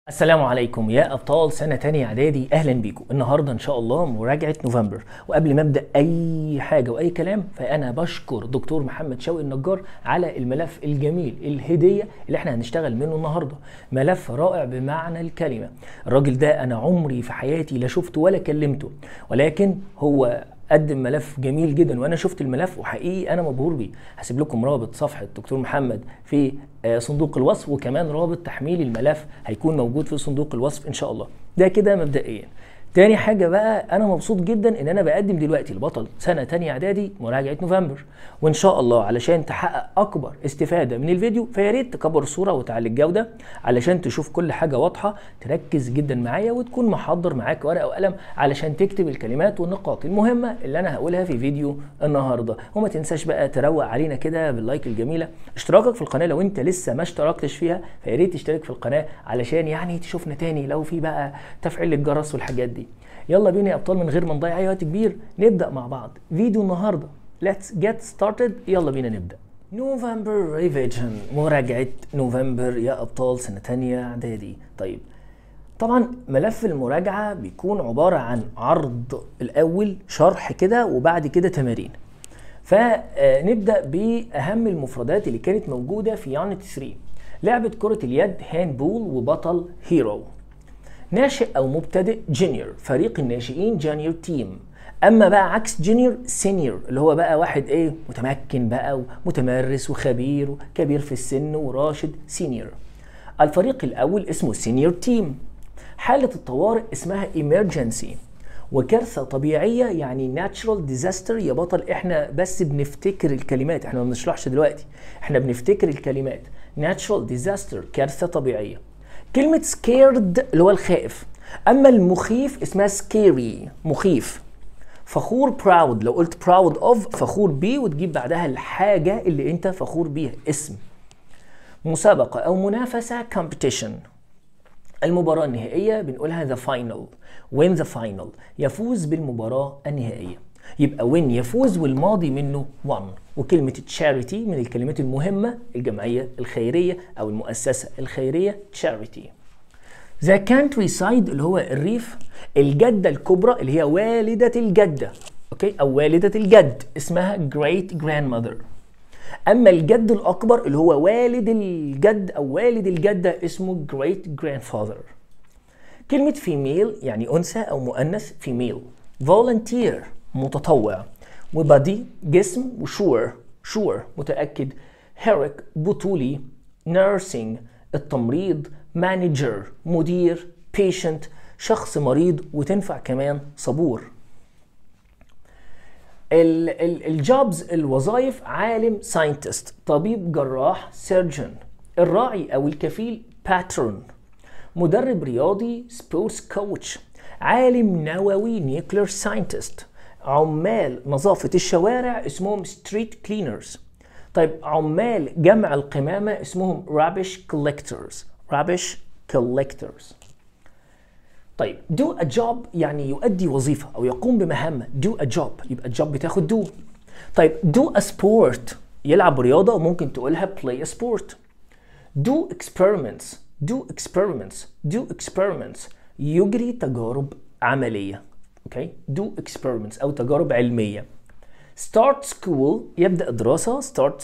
السلام عليكم يا ابطال سنه تانية اعدادي، اهلا بيكم. النهارده ان شاء الله مراجعه نوفمبر، وقبل ما ابدا اي حاجه واي كلام فانا بشكر دكتور محمد شوقي النجار على الملف الجميل الهديه اللي احنا هنشتغل منه النهارده. ملف رائع بمعنى الكلمه. الراجل ده انا عمري في حياتي لا شفته ولا كلمته، ولكن هو قدم ملف جميل جدا وانا شفت الملف وحقيقي انا مبهور بيه. هسيب لكم رابط صفحه دكتور محمد في صندوق الوصف، وكمان رابط تحميل الملف هيكون موجود في صندوق الوصف ان شاء الله. ده كده مبدئيا. تاني حاجه بقى، انا مبسوط جدا ان انا بقدم دلوقتي لبطل سنه تانية اعدادي مراجعه نوفمبر، وان شاء الله علشان تحقق اكبر استفاده من الفيديو فيا ريت تكبر الصوره وتعلي الجوده علشان تشوف كل حاجه واضحه. تركز جدا معايا وتكون محضر معاك ورقه وقلم علشان تكتب الكلمات والنقاط المهمه اللي انا هقولها في فيديو النهارده. وما تنساش بقى تروق علينا كده باللايك الجميله، اشتراكك في القناه لو انت لسه ما اشتركتش فيها فيا ريت تشترك في القناه علشان يعني تشوفنا تاني لو في بقى تفعيل الجرس والحاجات دي. يلا بينا يا ابطال من غير ما نضيع اي وقت كبير نبدا مع بعض فيديو النهارده. Let's get started. يلا بينا نبدا. نوفمبر ريفيجن، مراجعه نوفمبر يا ابطال سنه تانية اعدادي. طيب طبعا ملف المراجعه بيكون عباره عن عرض الاول، شرح كده، وبعد كده تمارين. فنبدا باهم المفردات اللي كانت موجوده في يونت 3. لعبه كره اليد هاندبول وبطل هيرو. ناشئ او مبتدئ جونيور، فريق الناشئين جونيور تيم. اما بقى عكس جونيور سينيور اللي هو بقى واحد ايه متمكن بقى ومتمرس وخبير وكبير في السن وراشد سينيور. الفريق الاول اسمه سينيور تيم. حالة الطوارئ اسمها emergency. وكارثة طبيعية يعني natural disaster يا بطل. احنا بس بنفتكر الكلمات، احنا ما بنشرحش دلوقتي، احنا بنفتكر الكلمات. natural disaster كارثة طبيعية. كلمة scared اللي هو الخائف. اما المخيف اسمها scary مخيف. فخور proud، لو قلت proud of فخور بيه وتجيب بعدها الحاجة اللي انت فخور بيها اسم. مسابقة او منافسة competition. المباراة النهائية بنقولها the final. win the final يفوز بالمباراة النهائية. يبقى win يفوز والماضي منه won. وكلمة charity من الكلمات المهمة، الجمعية الخيرية أو المؤسسة الخيرية charity. the countryside اللي هو الريف. الجدة الكبرى اللي هي والدة الجدة، أوكي، أو والدة الجد اسمها great grandmother. اما الجد الاكبر اللي هو والد الجد او والد الجده اسمه great grandfather. كلمه female يعني انثى او مؤنث female. volunteer متطوع. وبادي جسم. وشور شور متاكد. heroic بطولي. nursing التمريض. manager مدير. patient شخص مريض، وتنفع كمان صبور. الجوبز الوظائف عالم ساينتست، طبيب جراح سيرجن، الراعي او الكفيل باترون، مدرب رياضي سبورتس كوتش، عالم نووي نيوكلير ساينتست، عمال نظافة الشوارع اسمهم ستريت كلينرز. طيب عمال جمع القمامة اسمهم rubbish collectors. طيب do a job يعني يؤدي وظيفة أو يقوم بمهمة. do a job يبقى الجوب بتاخد do. طيب do a sport يلعب رياضة، وممكن تقولها play a sport. do experiments يجري تجارب عملية. okay do experiments أو تجارب علمية. start school يبدأ دراسة. start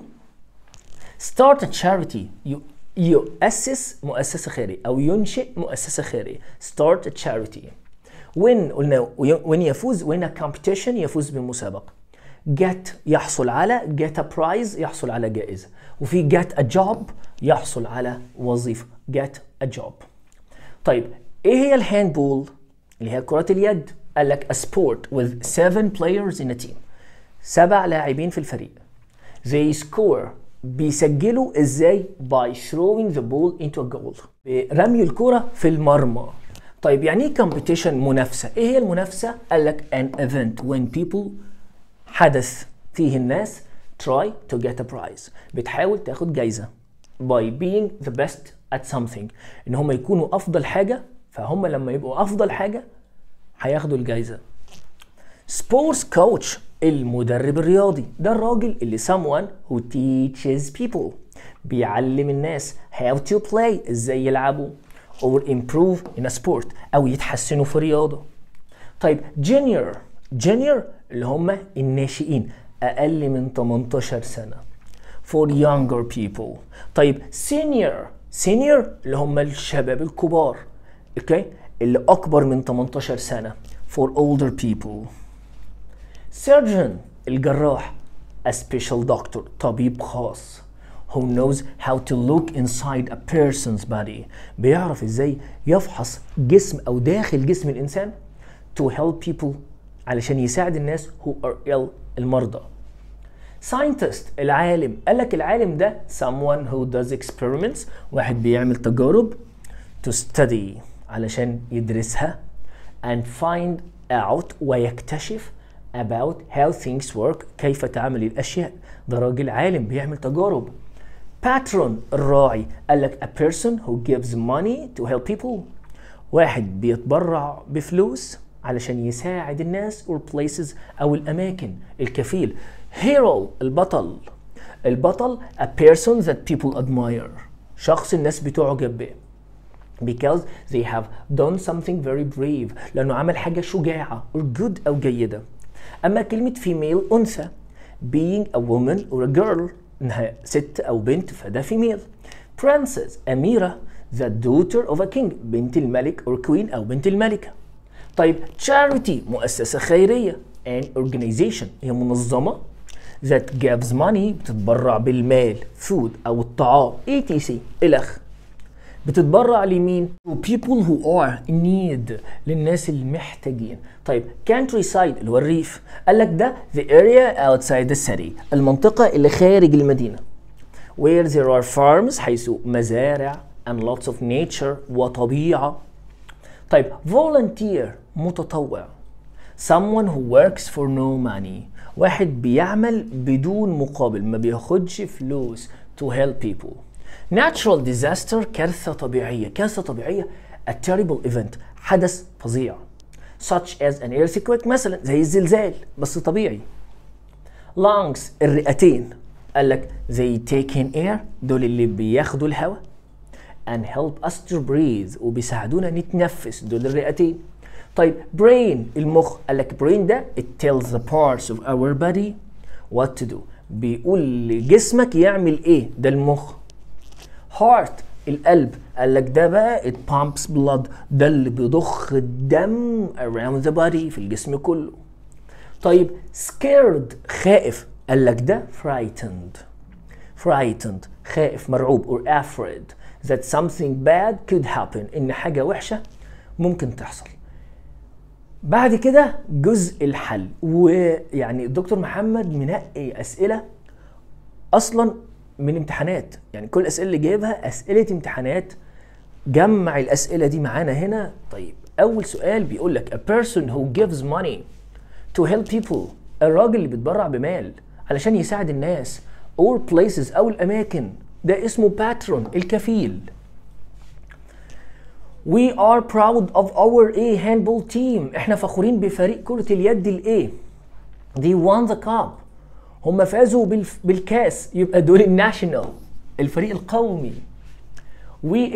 a charity يؤسس مؤسسة خيرية أو ينشئ مؤسسة خيرية. start a charity. win قلنا win يفوز. win a competition يفوز بالمسابقة. get يحصل على. get a prize يحصل على جائزة. وفي get a job يحصل على وظيفة. get a job. طيب ايه هي الهاندبول اللي هي كرة اليد؟ قال لك a sport with 7 players in a team. 7 لاعبين في الفريق. they score بيسجلوا ازاي؟ by throwing the ball into a goal. برمي الكرة في المرمى. طيب يعني ايه competition؟ منافسة. ايه هي المنافسة؟ قال لك an event when people حدث فيه الناس try to get a prize بتحاول تاخد جايزة by being the best at something، ان هم يكونوا افضل حاجة، فهم لما يبقوا افضل حاجة هياخدوا الجايزة. sports coach المدرب الرياضي، ده الراجل اللي someone who teaches people بيعلم الناس how to play ازاي يلعبوا. or improve in a sport أو يتحسنوا في رياضة. طيب junior اللي هم الناشئين أقل من 18 سنة for younger people. طيب senior اللي هم الشباب الكبار اوكي اللي أكبر من 18 سنة for older people. surgeon الجراح a special doctor طبيب خاص who knows how to look inside a person's body بيعرف ازاي يفحص جسم او داخل جسم الانسان to help people علشان يساعد الناس who are ill المرضى. scientist العالم قالك العالم ده someone who does experiments واحد بيعمل تجارب to study علشان يدرسها and find out ويكتشف about how things work كيف تعمل الأشياء. ده راجل عالم بيعمل تجارب. patron الراعي قالك a person who gives money to help people واحد بيتبرع بفلوس علشان يساعد الناس or places أو الأماكن. الكفيل hero البطل a person that people admire شخص الناس بتعجب به because they have done something very brave لأنه عمل حاجة شجاعة or good أو جيدة. أما كلمة female أنثى being a woman or a girl إنها ست أو بنت فده female. princess أميرة the daughter of a king بنت الملك or queen أو بنت الملكة. طيب charity مؤسسة خيرية an organization هي منظمة that gives money بتتبرع بالمال food أو الطعام etc إلخ. بتتبرع لمين؟ to people who are in need للناس المحتاجين. طيب countryside اللي هو الريف قال لك ده the area outside the city المنطقة اللي خارج المدينة where there are farms حيث مزارع and lots of nature وطبيعة. طيب volunteer متطوع someone who works for no money واحد بيعمل بدون مقابل ما بياخدش فلوس to help people. natural disaster كارثة طبيعية a terrible event حدث فظيع such as an earthquake مثلا زي الزلزال بس طبيعي. lungs الرئتين قال لك they take in air دول اللي بياخدوا الهواء and help us to breathe وبيساعدونا نتنفس دول الرئتين. طيب brain المخ قال لك brain ده it tells the parts of our body what to do بيقول لجسمك يعمل ايه ده المخ. heart القلب قال لك ده بقى it pumps blood ده اللي بيضخ الدم around the body في الجسم كله. طيب scared خائف قال لك ده frightened خائف مرعوب or afraid that something bad could happen إن حاجة وحشة ممكن تحصل. بعد كده جزء الحل ويعني الدكتور محمد منقي أسئلة أصلا من امتحانات يعني كل الأسئلة اللي جايبها أسئلة امتحانات جمع الأسئلة دي معانا هنا. طيب أول سؤال بيقول لك a person who gives money to help people الراجل اللي بيتبرع بمال علشان يساعد الناس or places أو الأماكن ده اسمه patron الكفيل. We are proud of our handball team احنا فخورين بفريق كرة اليد A. They won the cup هم فازوا بالكاس يبقى دول الناشونال الفريق القومي. We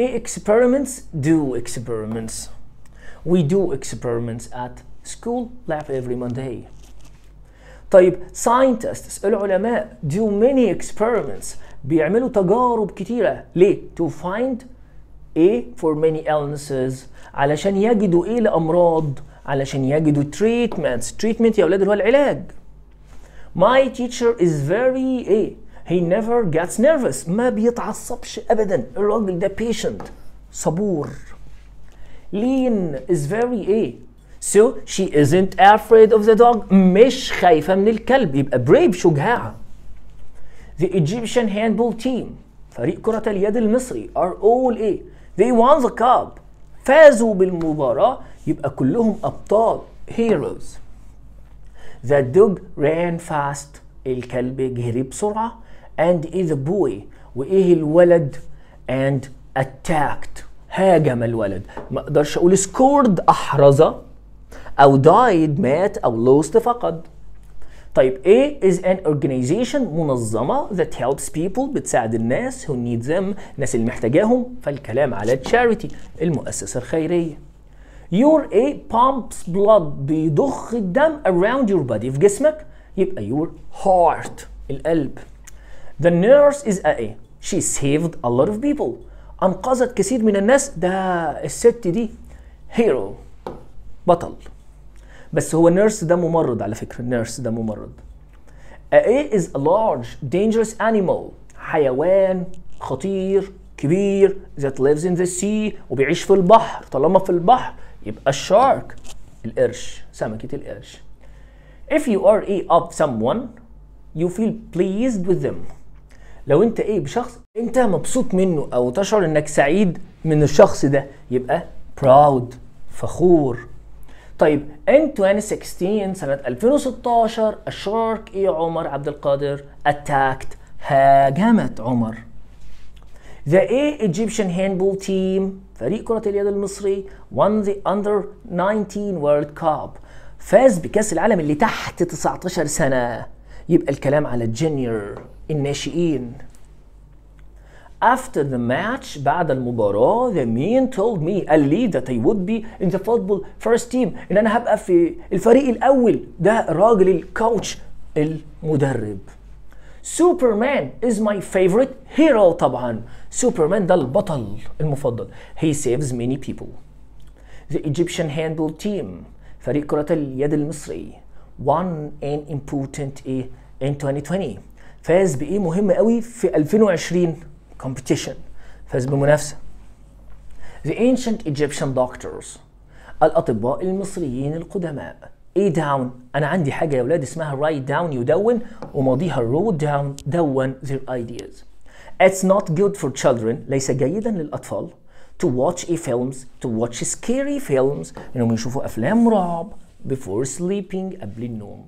do experiments at school lab every Monday. طيب scientists العلماء do many experiments بيعملوا تجارب كتيرة ليه؟ to find for many illnesses علشان يجدوا لأمراض علشان يجدوا treatment يا أولاد اللي هو العلاج. My teacher is very he never gets nervous ما بيتعصبش أبدا الراجل ده patient صبور. Lean is very so she isn't afraid of the dog مش خايفة من الكلب يبقى brave شجاعة. The Egyptian handball team فريق كرة اليد المصري are all they won the cup فازوا بالمباراة يبقى كلهم أبطال heroes. The dog ran fast الكلب جري بسرعة and the boy وإيه الولد and attacked هاجم الولد ما أقدرش أقول scored أحرز أو died مات أو lost فقد. طيب A is an organization منظمة that helps people بتساعد الناس who need them الناس اللي محتاجاهم فالكلام على charity المؤسسة الخيرية. Your A pumps blood بيضخ الدم around your body في جسمك يبقى your heart القلب. The nurse is a she saved a lot of people أنقذت كثير من الناس ده الست دي hero بطل. بس هو nurse ده ممرض على فكرة nurse ده ممرض. A is a large dangerous animal حيوان خطير كبير that lives in the sea وبيعيش في البحر طالما في البحر يبقى الشارك القرش سمكة القرش. If you are A of someone you feel pleased with them لو انت ايه بشخص انت مبسوط منه او تشعر انك سعيد من الشخص ده يبقى proud فخور. طيب in 2016 سنة 2016 الشارك ايه عمر عبد القادر attacked هاجمت عمر. The Egyptian handball team فريق كرة اليد المصري won the under 19 World Cup فاز بكأس العالم اللي تحت 19 سنة يبقى الكلام على الجونيور الناشئين. After the match بعد المباراة the man told me قال لي that I would be in the football first team إن أنا هبقى في الفريق الأول ده راجل الكوتش المدرب. Superman is my favorite hero طبعا سوبرمان ده البطل المفضل he saves many people. The Egyptian handball team فريق كرة اليد المصري won an important in 2020 فاز بإيه مهم قوي في 2020 competition فاز بمنافسة. The ancient Egyptian doctors الأطباء المصريين القدماء ايه down أنا عندي حاجة يا ولاد اسمها write down يدون وماضيها wrote down دون their ideas. It's not good for children ليس جيدا للأطفال to watch to watch scary films إنهم يشوفوا أفلام رعب before sleeping قبل النوم.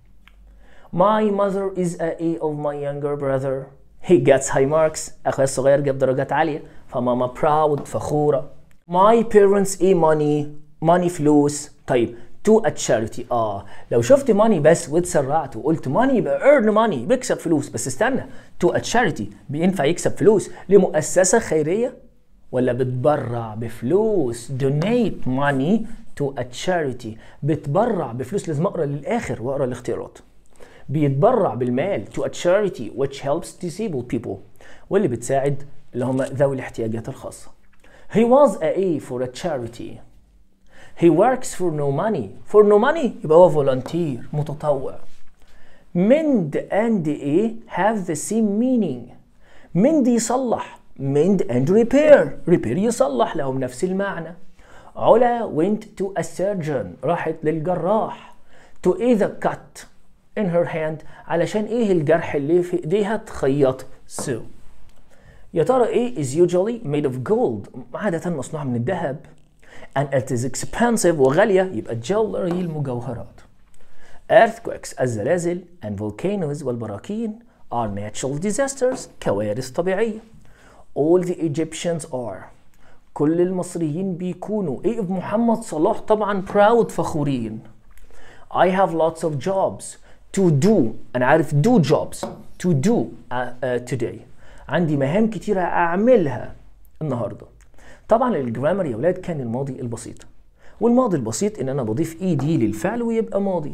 My mother is a of my younger brother he gets high marks أخويا الصغير جاب درجات عالية فماما proud فخورة. My parents money فلوس. طيب to a charity لو شفت money بس واتسرعت وقلت money يبقى earn money بيكسب فلوس بس استنى to a charity بينفع يكسب فلوس لمؤسسة خيرية ولا بتبرع بفلوس donate money to a charity بتبرع بفلوس لازم اقرا للاخر واقرا الاختيارات. بيتبرع بالمال to a charity which helps disabled people واللي بتساعد اللي هم ذوي الاحتياجات الخاصة. He was a for a charity. He works for no money. For no money يبقى هو volunteer متطوع. Mend and have the same meaning. mend يصلح mend and repair يصلح لهم نفس المعنى. علا went to a surgeon راحت للجراح to either cut in her hand علشان ايه الجرح اللي في ايديها تخيط so. يا ترى ايه is usually made of gold عادة مصنوع من الذهب and it is expensive وغالية يبقى jewelry المجوهرات. Earthquakes الزلازل and volcanoes والبراكين are natural disasters كوارث طبيعية. All the Egyptians are كل المصريين بيكونوا ايه محمد صلاح طبعا proud فخورين. I have lots of jobs to do أنا عارف do jobs to do today عندي مهام كتيرة أعملها النهاردة. طبعا الجرامر يا ولاد كان الماضي البسيط والماضي البسيط إن أنا بضيف ED للفعل ويبقى ماضي.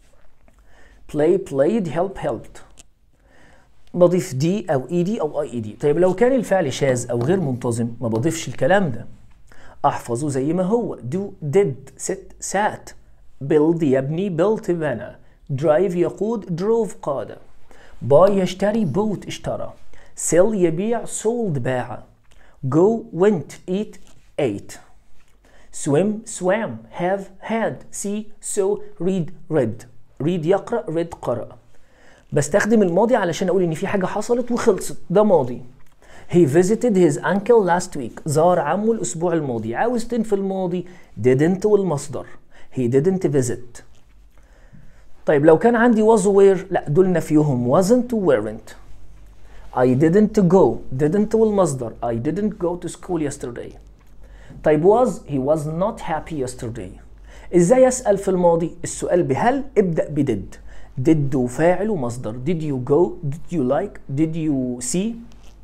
play played help helped بضيف دي أو ED أو IED. طيب لو كان الفعل شاذ أو غير منتظم ما بضيفش الكلام ده أحفظه زي ما هو do did sit sat build يبني built بنى drive يقود drove قاد buy يشتري bought اشترى sell يبيع sold باع go went eat ate swim swam have had see saw read read يقرأ read قرأ. بستخدم الماضي علشان أقول إن في حاجة حصلت وخلصت ده ماضي. He visited his uncle last week زار عمه الأسبوع الماضي. عاوز تنفي الماضي didn't والمصدر he didn't visit. طيب لو كان عندي was were لا دول نفيهم wasn't و weren't. I didn't go didn't والمصدر I didn't go to school yesterday. طيب was he was not happy yesterday. ازاي اسأل في الماضي؟ السؤال بهل ابدأ بدid did وفاعل ومصدر. did you go, did you like, did you see,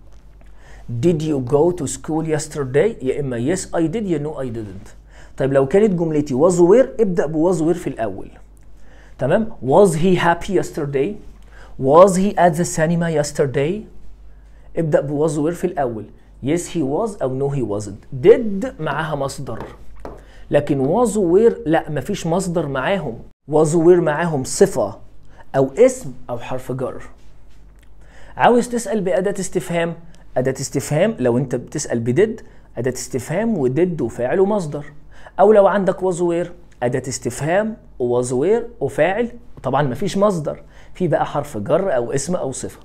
did you go to school yesterday؟ يا اما yes I did يا no I didn't. طيب لو كانت جملتي was where ابدأ ب was where في الأول. تمام؟ was he happy yesterday؟ was he at the cinema yesterday؟ ابدأ ب was where في الأول. yes he was أو no he wasn't. did معاها مصدر. لكن was where لا مفيش مصدر معاهم. was where معاهم صفة أو اسم أو حرف جر. عاوز تسأل بأداة استفهام. أداة استفهام لو أنت بتسأل بدid أداة استفهام ودid وفاعل ومصدر. أو لو عندك was where أداة استفهام و was where وفاعل طبعا مفيش مصدر، في بقى حرف جر أو اسم أو صفة.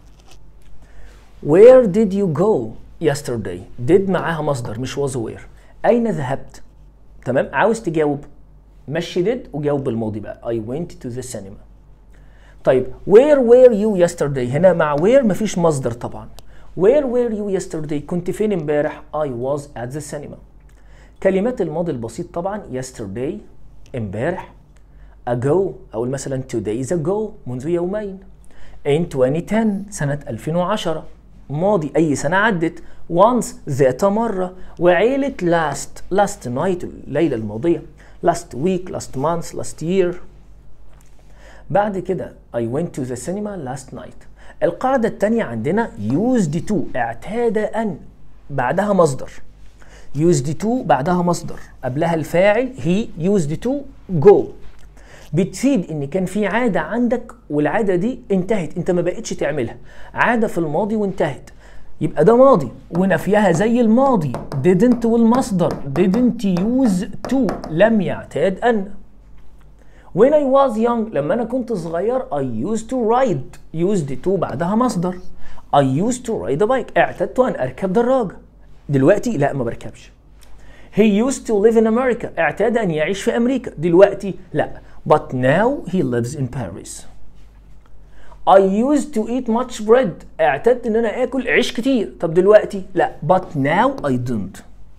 Where did you go yesterday؟ did معاها مصدر مش was where. أين ذهبت؟ تمام؟ عاوز تجاوب مشي did وجاوب بالماضي بقى I went to the cinema. طيب where were you yesterday؟ هنا مع where مفيش مصدر طبعا. Where were you yesterday؟ كنت فين امبارح؟ I was at the cinema. كلمات الماضي البسيط طبعا yesterday امبارح، ago أو مثلا 2 days ago منذ يومين، in 2010 سنة 2010 ماضي أي سنة عدت، once ذات مرة، وعيلة last night الليلة الماضية، last week last month last year. بعد كده I went to the cinema last night. القاعدة التانية عندنا used to اعتاد أن بعدها مصدر. used to بعدها مصدر قبلها الفاعل he used to go. بتفيد ان كان في عادة عندك والعادة دي انتهت انت ما بقتش تعملها، عادة في الماضي وانتهت، يبقى ده ماضي ونفيها زي الماضي didn't والمصدر didn't use to لم يعتاد أن. When I was young لما أنا كنت صغير I used to ride used to بعدها مصدر I used to ride a bike اعتدت أن أركب دراجة. دلوقتي لا ما بركبش. He used to live in America اعتاد أن يعيش في أمريكا. دلوقتي لا. But now he lives in Paris. I used to eat much bread اعتدت ان انا اكل عيش كتير. طب دلوقتي لا. But now I don't.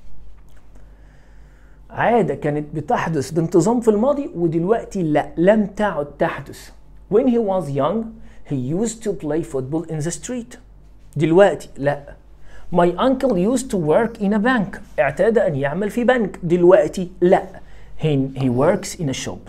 عادة كانت بتحدث بانتظام في الماضي ودلوقتي لا لم تعد تحدث. When he was young he used to play football in the street. دلوقتي لا. My uncle used to work in a bank اعتاد ان يعمل في بنك. دلوقتي لا. He works in a shop.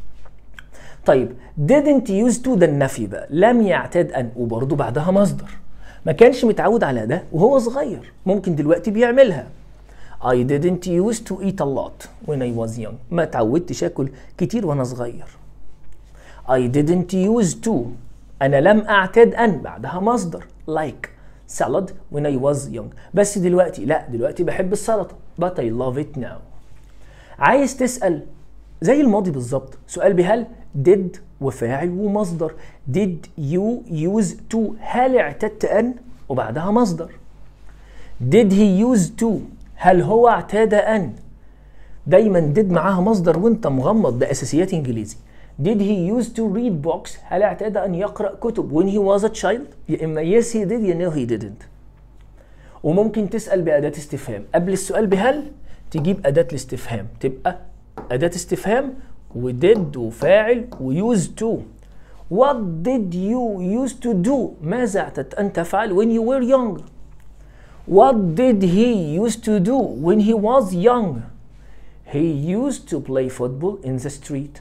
طيب didn't use to ده النفي بقى، لم يعتاد أن وبرضه بعدها مصدر، ما كانش متعود على ده وهو صغير، ممكن دلوقتي بيعملها. I didn't used to eat a lot when I was young. ما تعودتش آكل كتير وأنا صغير. I didn't use to أنا لم أعتاد أن بعدها مصدر like salad when I was young. بس دلوقتي لا، دلوقتي بحب السلطة but I love it now. عايز تسأل زي الماضي بالظبط سؤال بهل did وفاعل ومصدر. did you use to هل اعتدت أن وبعدها مصدر. did he use to هل هو اعتاد أن. دايما did معاها مصدر وانت مغمض، ده أساسيات إنجليزي. did he use to read books هل اعتاد أن يقرأ كتب when he was a child. يا إما yes he did يا no he didn't. وممكن تسأل بأداة استفهام قبل السؤال بهل تجيب أداة الاستفهام، تبقى أداة استفهام ودid وفاعل وuse to. What did you used to do؟ ماذا اعتدت أن تفعل when you were young؟ What did he used to do when he was young؟ He used to play football in the street.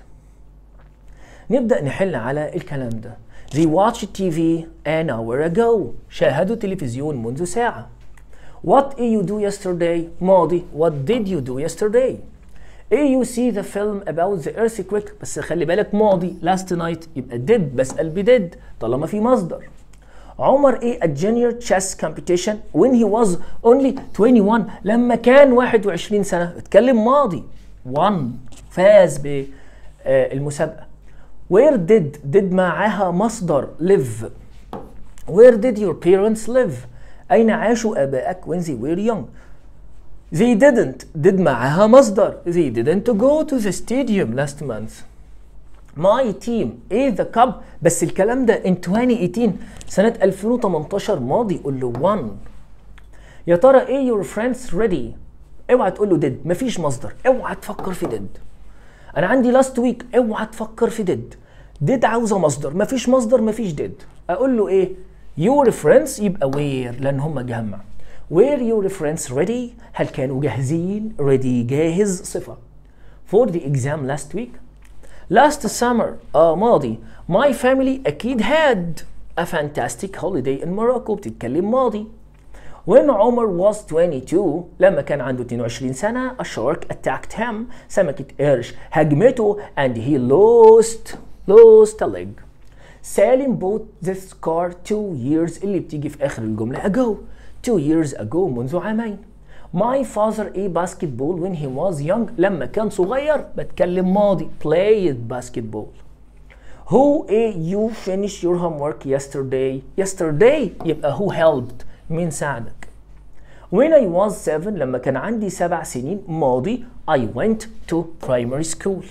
نبدأ نحل على الكلام ده. They watched TV an hour ago. شاهدوا تلفزيون منذ ساعة. What did you do yesterday؟ ماضي. What did you do yesterday؟ you see the film about the earthquake بس خلي بالك ماضي last night يبقى did بسأل بدid طالما في مصدر. عمر a junior chess competition when he was only 21 لما كان 21 سنة. اتكلم ماضي won فاز بالمسابقة. where did معاها مصدر live. where did your parents live أين عاشوا آبائك when they were young. They did معاها مصدر. They didn't go to the stadium last month. My team the cup بس الكلام ده in 2018 سنة 2018 ماضي قول له won. يا ترى your friends ready؟ اوعى تقول له did مفيش مصدر، اوعى تفكر في did. أنا عندي last week اوعى تفكر في did. did عاوزة مصدر، مفيش مصدر مفيش did. أقول له إيه؟ your friends يبقى were لأن هم جمع. were your friends ready؟ هل كانوا جاهزين؟ ready جاهز صفة. for the exam last week؟ last summer ماضي. my family أكيد had a fantastic holiday in Morocco بتتكلم ماضي. when عمر was 22 لما كان عنده 22 سنة a shark attacked him سمكة قرش هجمته and he lost a leg. سالم bought this car 2 years اللي بتيجي في آخر الجملة ago 2 years ago منذ عامين. my father a basketball when he was young لما كان صغير بتكلم ماضي played basketball. who you finished your homework yesterday يبقى who helped مين ساعدك. when I was 7 لما كان عندي 7 سنين ماضي I went to primary school.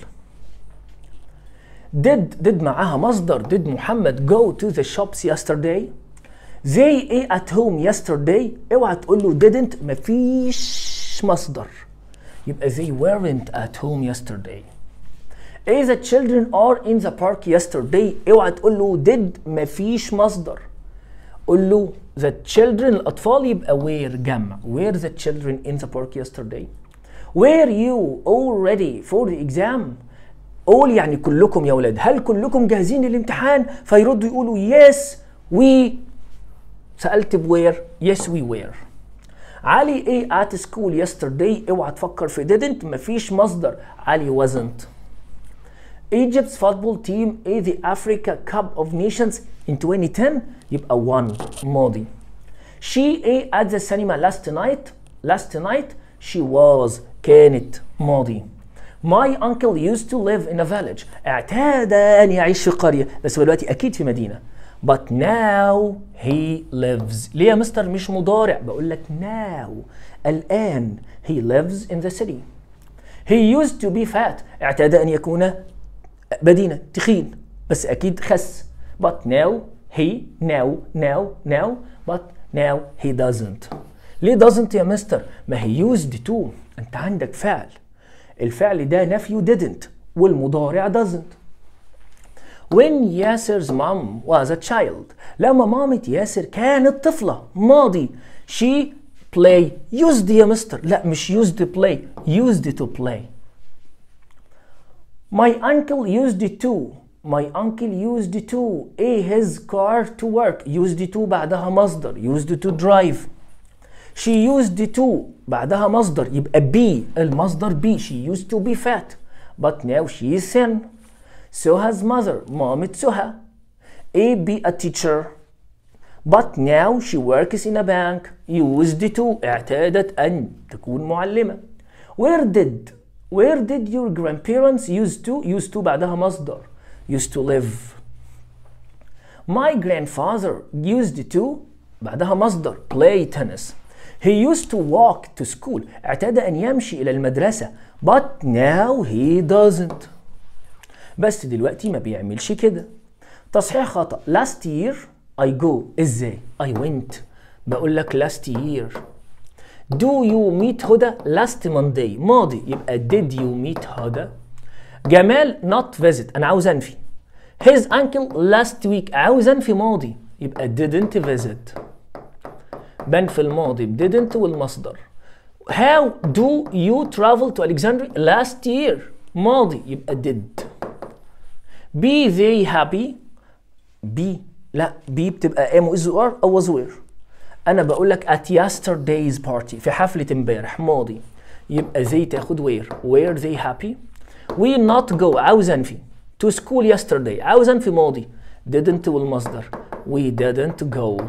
did معاها مصدر did محمد go to the shops yesterday. they at home yesterday اوعى تقول له didn't مفيش مصدر يبقى they weren't at home yesterday. the children are in the park yesterday اوعى تقول له did مفيش مصدر قول له the children الأطفال يبقى were جمع were the children in the park yesterday. were you all ready for the exam؟ all يعني كلكم يا ولاد هل كلكم جاهزين للامتحان؟ فيردوا يقولوا yes we سألت بwhere yes we were. علي at school yesterday اوعى تفكر في didn't مفيش مصدر علي wasn't. Egypt's football team the Africa Cup of Nations in 2010 يبقى won ماضي. she at the cinema last night she was كانت ماضي. my uncle used to live in a village اعتاد أن يعيش في قرية بس هو دلوقتي أكيد في مدينة but now he lives. ليه يا مستر مش مضارع؟ بقول لك now الآن he lives in the city. he used to be fat اعتاد أن يكون بدينة تخين بس أكيد خس but now but now he doesn't. ليه doesn't يا مستر؟ ما هي used to أنت عندك فعل الفعل ده نفيه didn't والمضارع doesn't. when Yasser's mom was a child لما مامة ياسر كانت طفلة ماضي she play used يا مستر لا مش used to play used to play. my uncle used to his car to work used to بعدها مصدر used to drive. she used to بعدها مصدر يبقى be المصدر be she used to be fat but now she is thin. Suha's mother مامة سهى be a teacher but now she works in a bank used to اعتادت أن تكون معلمة. where did your grandparents used to بعدها مصدر used to live. my grandfather used to بعدها مصدر play tennis. he used to walk to school اعتاد أن يمشي إلى المدرسة but now he doesn't بس دلوقتي ما بيعملش كده. تصحيح خطأ last year I go ازاي؟ I went بقول لك last year. do you meet هدى last Monday ماضي يبقى did you meet هدى. جمال not visit أنا عاوز أنفي. his uncle last week عاوز أنفي ماضي يبقى didn't visit. بنفي الماضي didn't والمصدر. how do you travel to Alexandria last year ماضي يبقى did. be they happy be لا be بتبقى am is or أو was were. أنا بقول لك at yesterday's party في حفلة امبارح ماضي يبقى they تاخد were they happy. we not go عاوز أنفي to school yesterday عاوز أنفي ماضي didn't والمصدر we didn't go.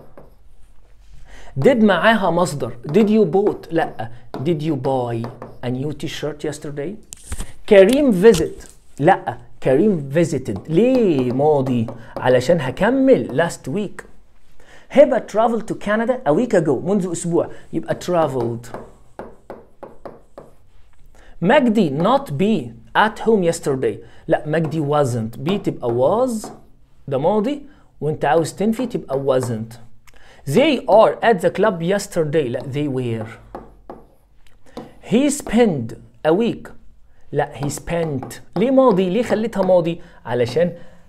did معاها مصدر did you bought لا did you buy a new t-shirt yesterday. كريم visit لا كريم visited ليه ماضي علشان هكمل last week. هبة traveled to Canada a week ago منذ أسبوع يبقى traveled. مجدي not be at home yesterday لا مجدي wasn't be تبقى was ده ماضي وانت عاوز تنفي تبقى wasn't. they are at the club yesterday لا they were. he spent a week لا he spent ليه ماضي ليه خليتها ماضي علشان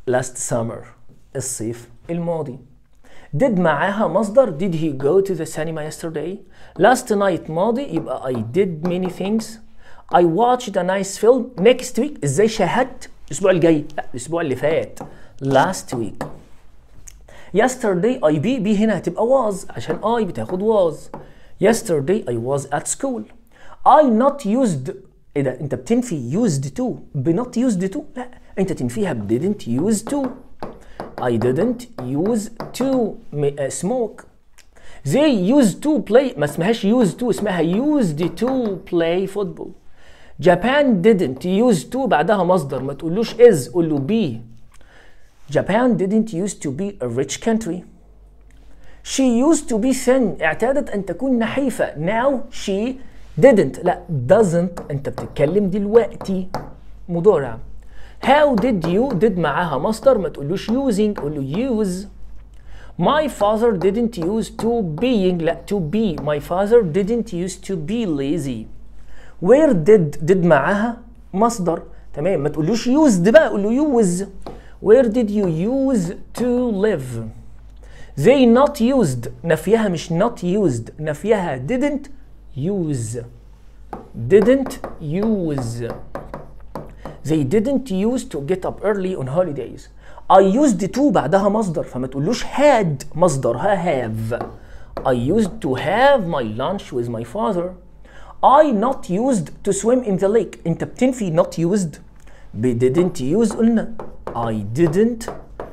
last summer الصيف الماضي. did معاها مصدر did he go to the cinema yesterday. last night ماضي يبقى I did many things. I watched a nice film. next week ازاي شاهدت الاسبوع الجاي؟ لا الاسبوع اللي فات last week. yesterday I be هنا هتبقى was عشان I بتاخد was. yesterday I was at school. I not used. ايه ده انت بتنفي used to ب not used to؟ لا انت تنفيها ب didn't use to. I didn't use to smoke. They used to play ما اسمهاش used to اسمها used to play football. Japan didn't use to بعدها مصدر ما تقولوش is قول له be. Japan didn't used to be a rich country. She used to be thin اعتادت أن تكون نحيفة. Now she didn't لا doesn't أنت بتتكلم دلوقتي مضارع. How did you did معاها مصدر ما تقولوش using قول له use. My father didn't use to being لا to be. My father didn't used to be lazy. Where did معاها مصدر تمام ما تقولوش used بقى قول له use. Where did you use to live. They not used نفيها مش not used نفيها didn't use. Didn't use. They didn't use to get up early on holidays. I used to بعدها مصدر فما تقولوش had مصدرها have. I used to have my lunch with my father. I not used to swim in the lake. انت بتنفي not used ب didn't use قلنا I didn't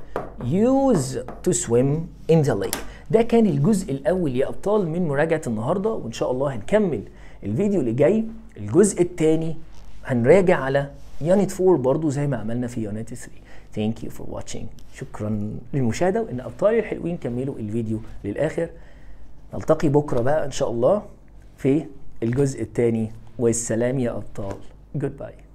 use to swim in the lake. ده كان الجزء الأول يا أبطال من مراجعة النهاردة، وإن شاء الله هنكمل الفيديو اللي جاي الجزء الثاني هنراجع على يونت 4 برضو زي ما عملنا في يونت 3. Thank you for watching. شكرا للمشاهدة، وإن أبطالي الحلوين كملوا الفيديو للآخر. نلتقي بكرة بقى إن شاء الله في الجزء الثاني، والسلام يا أبطال. Goodbye.